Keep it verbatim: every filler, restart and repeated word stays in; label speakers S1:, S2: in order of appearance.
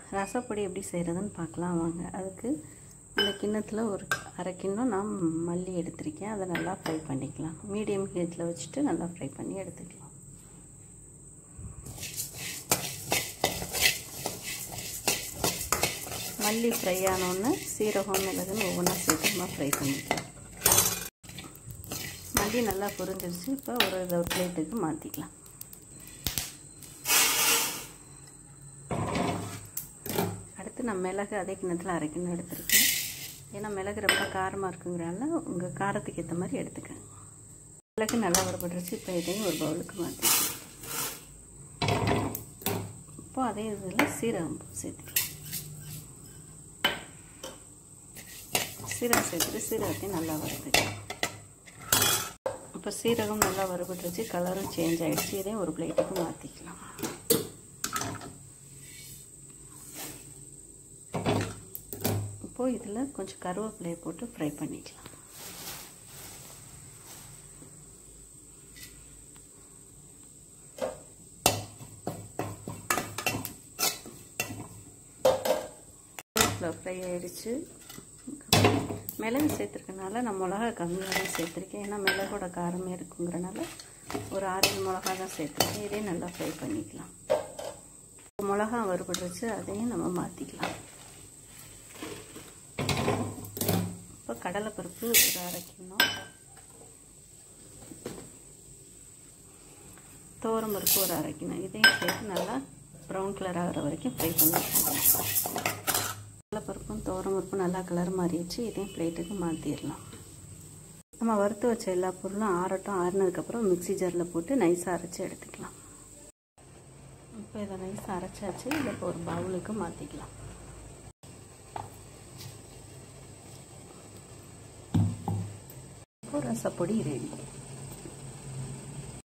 S1: ரசப்பொடி எப்படி செய்கிறதுன்னு பார்க்கலாம் வாங்க. அதுக்கு இந்த கிண்ணத்தில் ஒரு அரை கிண்ணம் நான் மல்லி எடுத்திருக்கேன். அதை நல்லா ஃப்ரை பண்ணிக்கலாம். மீடியம் ஹீட்டில் வச்சுட்டு நல்லா ஃப்ரை பண்ணி எடுத்துக்கலாம். மல்லி ஃப்ரை ஆனோன்னு சீரகம் மிளகுன்னு ஒவ்வொன்றா சேர்த்து நம்ம ஃப்ரை பண்ணிக்கலாம். மல்லி நல்லா பொரிஞ்சிருச்சு. இப்போ ஒரு இதை ஒரு பிளேட்டுக்கு மாற்றிக்கலாம். அடுத்து நான் மிளகு அதே கிண்ணத்தில் அரை கிண்ணம் எடுத்துருக்கேன். ஏன்னா மிளகு ரொம்ப காரமாக இருக்குங்கிறனால உங்கள் காரத்துக்கு ஏற்ற மாதிரி எடுத்துக்கேன். மிளகு நல்லா வறுபட்டுருச்சு. இப்போ இதையும் ஒரு பவுலுக்கு மாற்றிக்கலாம். இப்போ அதே இதில் சீரகம் சேர்த்துக்கலாம். சீரகம் சேர்த்துட்டு சீரகத்தையும் நல்லா வறுத்துக்கலாம். இப்போ சீரகம் நல்லா வறுபட்டுருச்சு. கலரும் சேஞ்ச் ஆகிடுச்சு. இதையும் ஒரு பிளேட்டுக்கு மாற்றிக்கலாம். இப்போது இதில் கொஞ்சம் கருவேப்பிலையை போட்டு ஃப்ரை பண்ணிக்கலாம். ஃப்ரை ஆகிடுச்சு. மிளகு சேர்த்துருக்கனால நான் மிளகா கம்மியாக தான் சேர்த்துருக்கேன். ஏன்னா மிளகோட காரமே இருக்குங்கிறனால ஒரு ஆறு மிளகா தான் சேர்த்துருக்கேன். இதையும் நல்லா ஃப்ரை பண்ணிக்கலாம். மிளகா வறுபட்டுருச்சு. அதையும் நம்ம மாற்றிக்கலாம். இப்போ கடலைப்பருப்பு ஒரு அரை கிண்ணம், துவரம் பருப்பு ஒரு அரை கிண்ணம், இதையும் சேர்த்து நல்லா ப்ரௌன் கலர் ஆகிற வரைக்கும் ஃப்ரை பண்ணிக்கலாம். கடலைப்பருப்பும் துவரம் பருப்பும் நல்லா கலர் மாறிடுச்சு. இதையும் பிளேட்டுக்கு மாற்றிடலாம். நம்ம வறுத்து வச்ச எல்லா பொருளும் ஆறட்டும். ஆறினதுக்கப்புறம் மிக்சி ஜாரில் போட்டு நைஸாக அரைச்சி எடுத்துக்கலாம். இப்போ இதை நைஸாக அரைச்சாச்சு. இதை இப்போ ஒரு பவுலுக்கு மாற்றிக்கலாம். ரசப்பொடி ரெடி.